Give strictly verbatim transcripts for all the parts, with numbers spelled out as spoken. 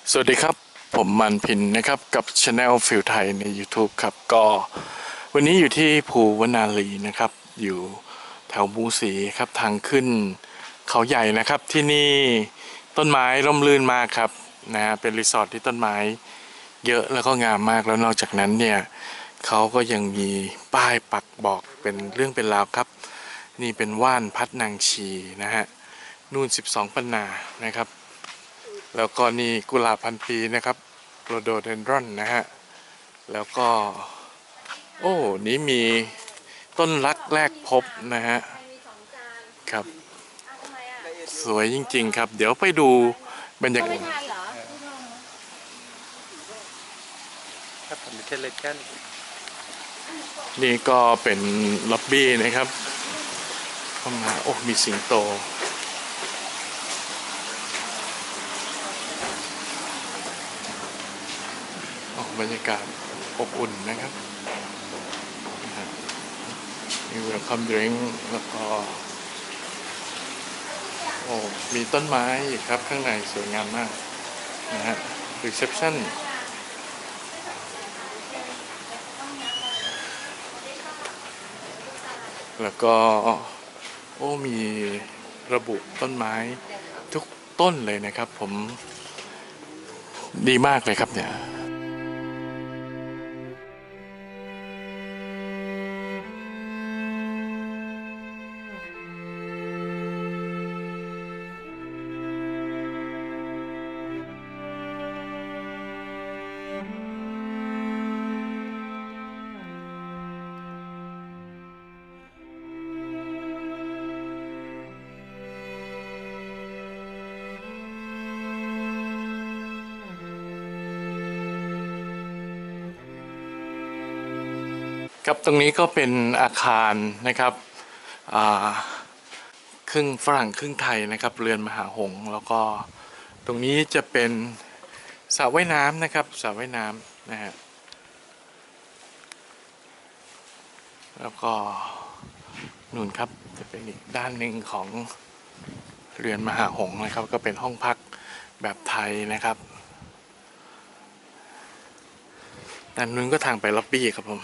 สวัสดีครับผมมันพินนะครับกับ Channel ฟิลไทยใน YouTube ครับก็วันนี้อยู่ที่ภูวนารีนะครับอยู่แถวมูสีครับทางขึ้นเขาใหญ่นะครับที่นี่ต้นไม้ร่มรื่นมากครับนะฮะเป็นรีสอร์ทที่ต้นไม้เยอะแล้วก็งามมากแล้วนอกจากนั้นเนี่ยเขาก็ยังมีป้ายปักบอกเป็นเรื่องเป็นราวครับนี่เป็นว่านพัดนางชีนะฮะนู่นสิบสองปันนานะครับแล้วก็นี่กุหลาบพันปีนะครับโรโดเดนดรอนนะฮะแล้วก็โอ้นี้มีต้นรักแรกพบนะฮะครับสวยจริงๆครับเดี๋ยวไปดูบรรยากาศครับผมเช่นเลกันนี่ก็เป็นล็อบบี้นะครับเข้ามาโอ้มีสิงโตบรรยากาศอบอุ่นนะครับมีเวลคัมดริงก์แล้วก็โอ้มีต้นไม้อีกครับข้างในสวยงามมากนะฮะรีเซพชั่นแล้วก็โอ้มีระบุต้นไม้ทุกต้นเลยนะครับผมดีมากเลยครับเนี่ยครับตรงนี้ก็เป็นอาคารนะครับครึ่งฝรั่งครึ่งไทยนะครับเรือนมหาหงส์แล้วก็ตรงนี้จะเป็นสระว่ายน้ำนะครับสระว่ายน้ำนะฮะแล้วก็นู่นครับจะเป็นอีกด้านหนึ่งของเรือนมหาหงส์นะครับก็เป็นห้องพักแบบไทยนะครับด้านนู้นก็ทางไปล็อบบี้ครับผม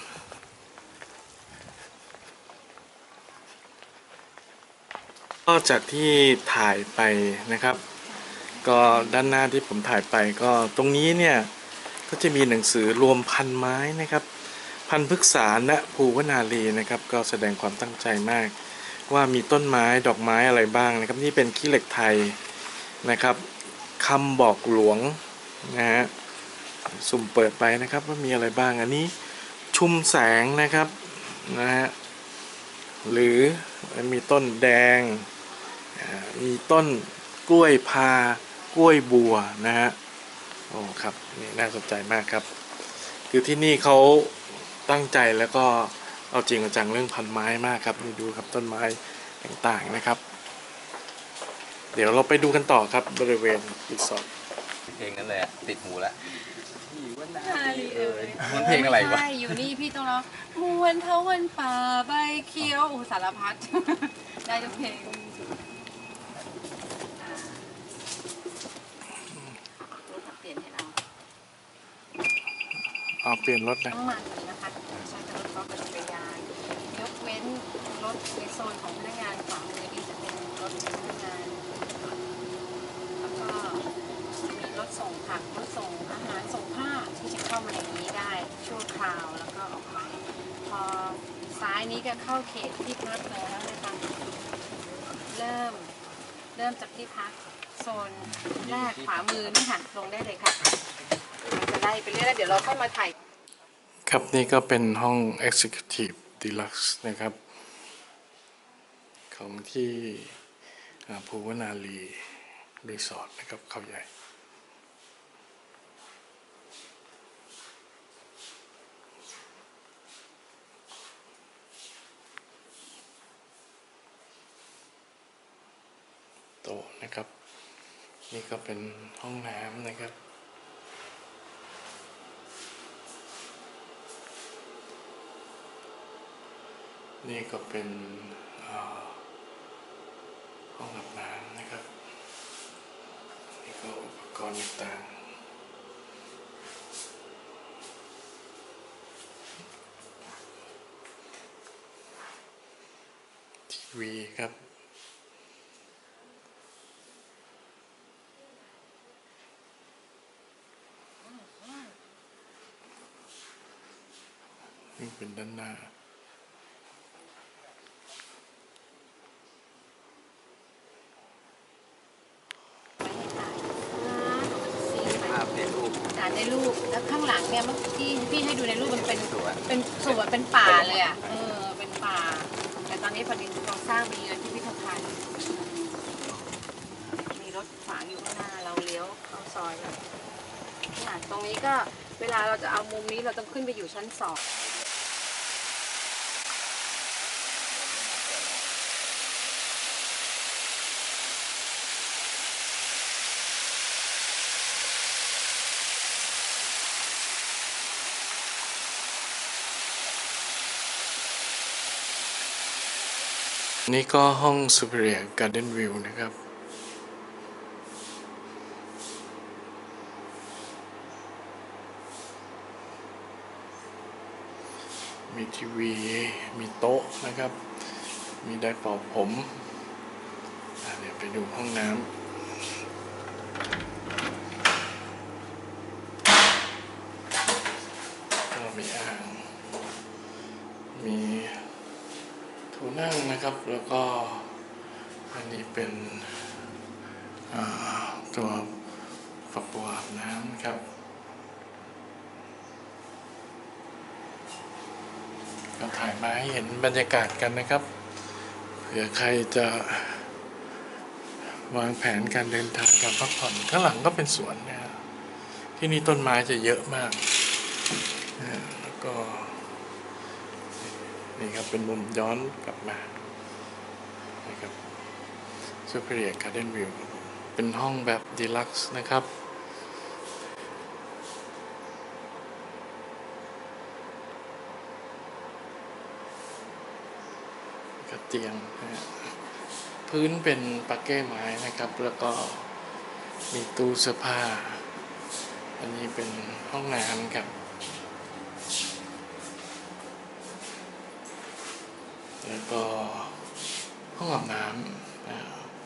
ก็จากที่ถ่ายไปนะครับก็ด้านหน้าที่ผมถ่ายไปก็ตรงนี้เนี่ยก็จะมีหนังสือรวมพันไม้นะครับพันพฤกษาณภูวนารีนะครับก็แสดงความตั้งใจมากว่ามีต้นไม้ดอกไม้อะไรบ้างนะครับนี่เป็นขี้เหล็กไทยนะครับคำบอกหลวงนะฮะสุ่มเปิดไปนะครับว่ามีอะไรบ้างอันนี้ชุมแสงนะครับนะฮะหรือมีต้นแดงมีต้นกล้วยพากล้วยบัวนะฮะโอ้ครับนี่น่าสนใจมากครับคือที่นี่เขาตั้งใจแล้วก็เอาจริงเอาจังเรื่องพันไม้มากครับนี่ดูครับต้นไม้ต่างๆนะครับเดี๋ยวเราไปดูกันต่อครับบริเวณรีสอร์ทเพลงนั้นเลยติดหูแล้วมันเพลงอะไรวะอยู่นี่พี่ต้องร้องมวนเท้าวันป่าใบเขียวสารพัดได้ทุกเพลงเปลี่ยนให้เราเอาเปลี่ยนรถนะน้ำมันนะคะใช้กับรถกอล์ฟกับจักรยานยกเว้นรถในโซนของพนักงานขวามือนี่จะเป็นรถพนักงานแล้วก็มีรถส่งผักรถส่งอาหารส่งผ้าที่จะเข้ามาในนี้ได้ชั่วคราวแล้วก็ออกไปพอซ้ายนี้ก็เข้าเขตที่พักแล้วนะคะเริ่มเริ่มจากที่พักโซนแรกขวามือนี่ค่ะลงได้เลยค่ะจะไล่ไปเรื่อยๆเดี๋ยวเราก็มาถ่ายครับนี่ก็เป็นห้อง Executive Deluxe นะครับของที่ภูวนารีรีสอร์ทนะครับเขาใหญ่โต๊ะนะครับนี่ก็เป็นห้องน้ำนะครับนี่ก็เป็นห้องอาบน้ำนะครับนี่ก็อุปกรณ์ต่างๆวีครับนี่เป็นด้านหน้าภาพในรูปจานในรูปแล้วข้างหลังเนี่ยเมื่อกี้พี่ให้ดูในรูปมันเป็นสวนเป็นสวนเป็นป่าเลยอ่ะเออเป็นป่าแต่ตอนนี้พอดีกำลังสร้างมีเงินที่พิพิธภัณฑ์มีรถขวางอยู่ข้างหน้าเราเลี้ยวเข้าซอยเลยอ่ะตรงนี้ก็เวลาเราจะเอามุมนี้เราต้องขึ้นไปอยู่ชั้นสองนี่ก็ห้อง Superior Garden View นะครับมีทีวีมีโต๊ะนะครับมีไดร์เป่าผมอ่ะเดี๋ยวไปดูห้องน้ำก็มีอ่างมีทูนั่งนะครับแล้วก็อันนี้เป็นตัวฝักบัวอาบน้ำครับก็ถ่ายมาให้เห็นบรรยากาศกันนะครับเผื่อใครจะวางแผนการเดินทางการพักผ่อนข้างหลังก็เป็นสวนนะฮะที่นี่ต้นไม้จะเยอะมากแล้วก็นี่ครับเป็นมุมย้อนกลับมานะครับ Superior Garden View เป็นห้องแบบดีลักซ์นะครับกระเตียงนะฮะพื้นเป็นปาเก้ไม้นะครับแล้วก็มีตู้เสื้อผ้าอันนี้เป็นห้องน้ำครับแล้วก็ห้องอาบน้ำนะ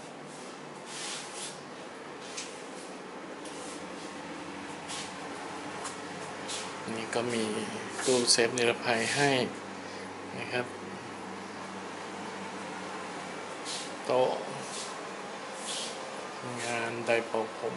นี่ก็มีตู้เซฟนิรภัยให้นะครับโต๊ะงานไดร์เป่าผม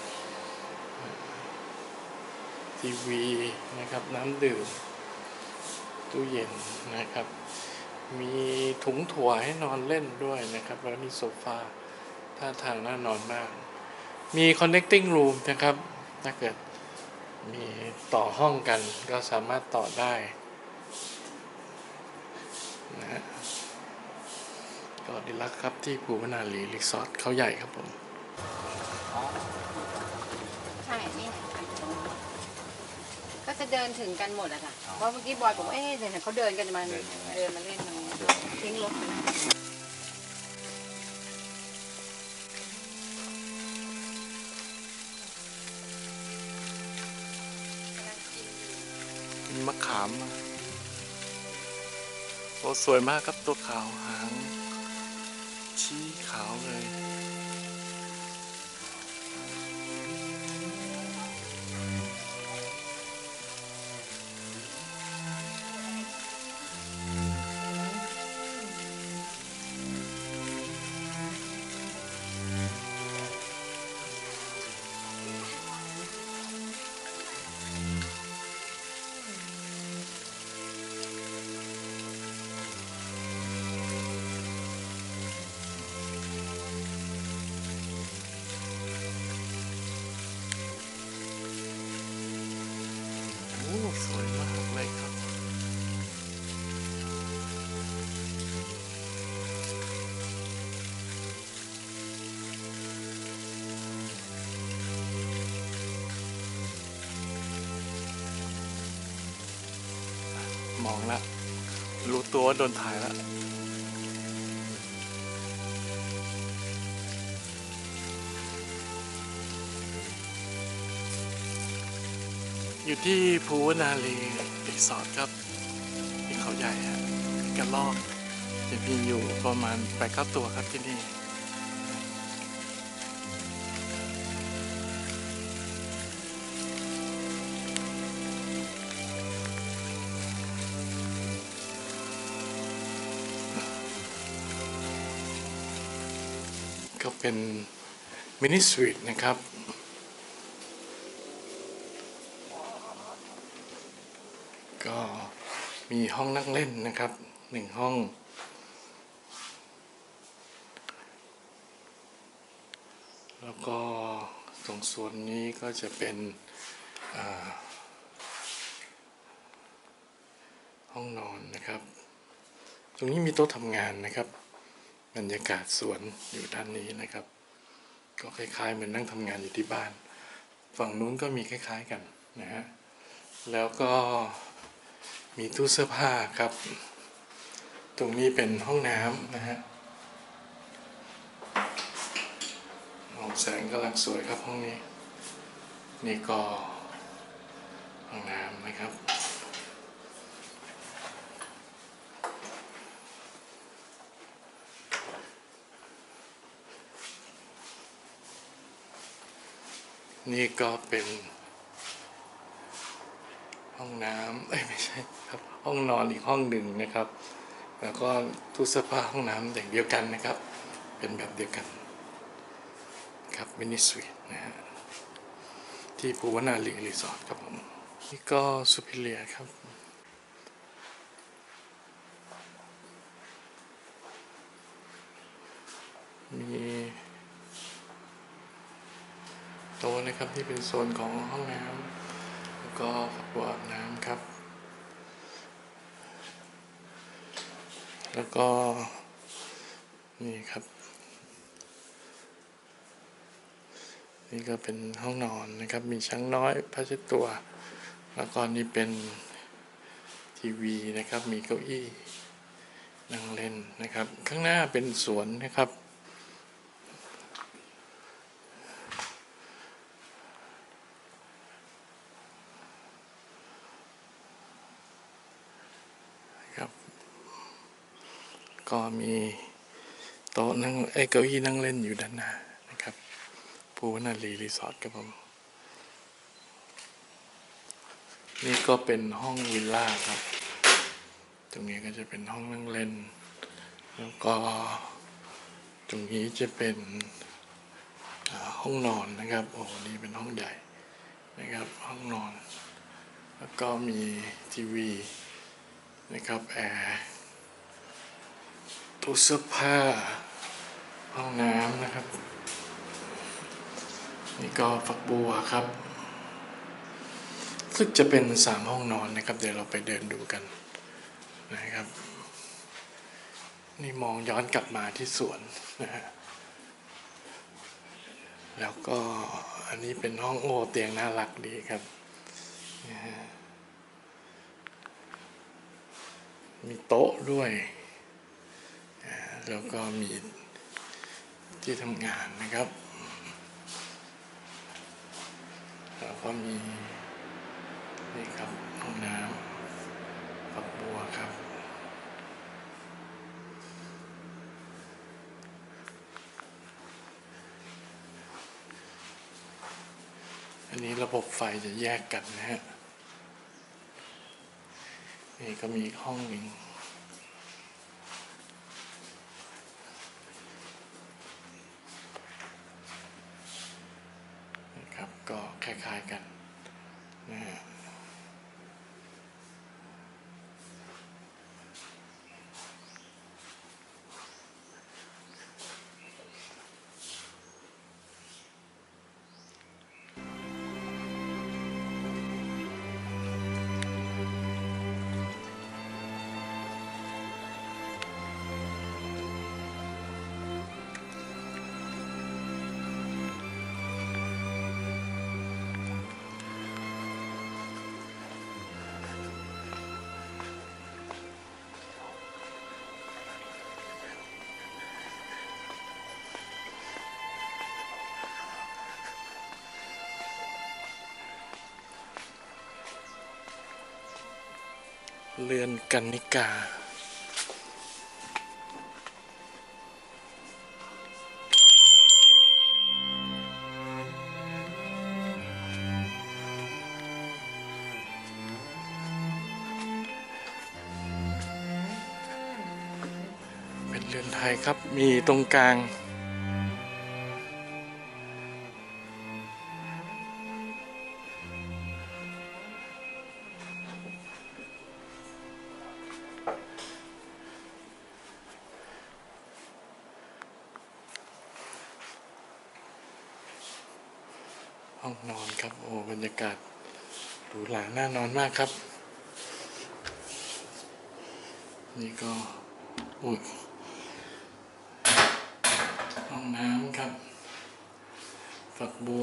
ทีวีนะครับน้ำดื่มตู้เย็นนะครับมีถุงถั่วให้นอนเล่นด้วยนะครับแล้วมีโซฟาท่าทางน่านอนมากมี connecting room นะครับถ้าเกิดมีต่อห้องกันก็สามารถต่อได้นะก็ดีลักครับที่ภูวนารีรีสอร์ทเขาใหญ่ครับผมใช่นี่ก็จะเดินถึงกันหมดอะค่ะเพราะเมื่อกี้บอยบอกว่าเอ๊ะเดี๋ยวเขาเดินกันมาเดินมาเล่นตรงนี้ทิ้งรถไปมีมะขามโอ้สวยมากครับตัวขาวหางชี้ขาวเลยโอ้สวยมากเลยครับมองละรู้ตัวว่าโดนถ่ายแล้วอยู่ที่ภูวนารีรีสอร์ทครับที่เขาใหญ่ฮะที่กระลอกจะมีอยู่ประมาณแปดเก้าตัวครับที่นี่ก็เป็นมินิสวีทนะครับก็มีห้องนั่งเล่นนะครับหนึ่งห้องแล้วก็ตรงส่วนนี้ก็จะเป็นห้องนอนนะครับตรงนี้มีโต๊ะทำงานนะครับบรรยากาศสวนอยู่ด้านนี้นะครับก็คล้ายๆเหมือนนั่งทำงานอยู่ที่บ้านฝั่งนู้นก็มีคล้ายๆกันนะฮะแล้วก็มีตู้เสื้อผ้าครับตรงนี้เป็นห้องน้ำนะฮะแสงกำลังสวยครับห้องนี้นี่ก็ห้องน้ำนะครับนี่ก็เป็นห้องน้ำเอ้ยไม่ใช่ครับห้องนอนอีกห้องหนึ่งนะครับแล้วก็ตู้เสื้อผ้าห้องน้ำอย่างเดียวกันนะครับเป็นแบบเดียวกันครับมินิสวีทนะฮะที่ภูวนารีรีสอร์ทครับผมนี่ก็ซูพิเลียครับมีโต๊ะนะครับที่เป็นโซนของห้องน้ำแล้วก็ฝักบัวอาบน้ำครับแล้วก็นี่ครับนี่ก็เป็นห้องนอนนะครับมีช้างน้อยผ้าเช็ดตัวแล้วก็นี่เป็นทีวีนะครับมีเก้าอี้นั่งเล่นนะครับข้างหน้าเป็นสวนนะครับครับก็มีโต๊ะนั่งไอ้เก้าอี้นั่งเล่นอยู่ด้านหน้านะครับภูวนารีรีสอร์ทครับผมนี่ก็เป็นห้องวิลล่าครับตรงนี้ก็จะเป็นห้องนั่งเล่นแล้วก็ตรงนี้จะเป็นห้องนอนนะครับโอ้นี่เป็นห้องใหญ่นะครับห้องนอนแล้วก็มีทีวีนะครับแอร์ตู้เสื้อผ้าห้องน้ำนะครับนี่ก็ฝักบัวครับซึ่งจะเป็นสามห้องนอนนะครับเดี๋ยวเราไปเดินดูกันนะครับนี่มองย้อนกลับมาที่สวนนะฮะแล้วก็อันนี้เป็นห้องโอเตียงน่ารักดีครับนะฮะมีโต๊ะด้วยแล้วก็มีที่ทำงานนะครับแล้วก็มีนี่ครับห้องน้ำฝักบัวครับอันนี้ระบบไฟจะแยกกันนะฮะนี่ก็มีห้องหนึ่งนะครับก็คล้ายๆกันนะฮะเรือนกันนิกาเรือนไทยครับมีตรงกลางห้องนอนครับโอ้บรรยากาศหรูหราน่านอนมากครับนี่ก็อุ้ยห้องน้ำครับฝักบัว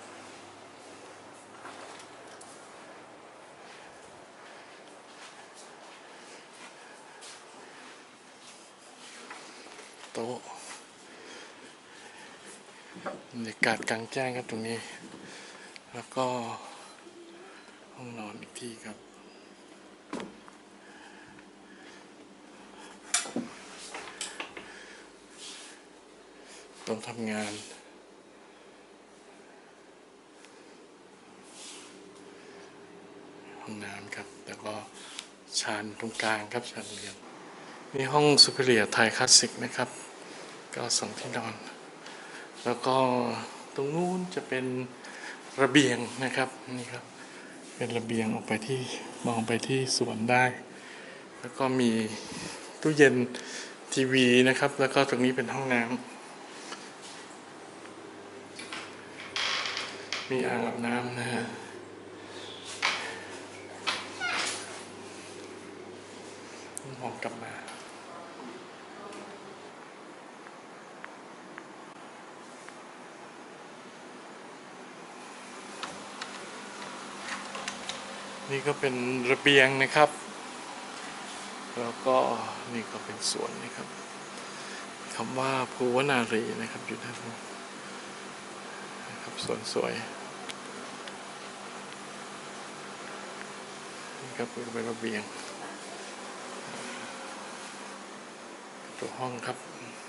โต๊ะบรรยากาศกลางแจ้งครับตรงนี้แล้วก็ห้องนอนอีกที่ครับตรงทำงานห้องน้ำครับแล้วก็ชานตรงกลางครับชานเรียนนี่ห้องซูเปอร์เรียไทยคลาสสิกนะครับก็สองที่นอนแล้วก็ตรงนู้นจะเป็นระเบียงนะครับนี่ครับเป็นระเบียงออกไปที่มองไปที่สวนได้แล้วก็มีตู้เย็นทีวีนะครับแล้วก็ตรงนี้เป็นห้องน้ำมีอ่างอาบน้ำนะฮะมองกลับมานี่ก็เป็นระเบียงนะครับแล้วก็นี่ก็เป็นสวนนะครับคำว่าภูวนารีนะครับอยู่ด้านนู้นนะครับสวนสวยนี่ครับเป็นระเบียงตัวห้องครับ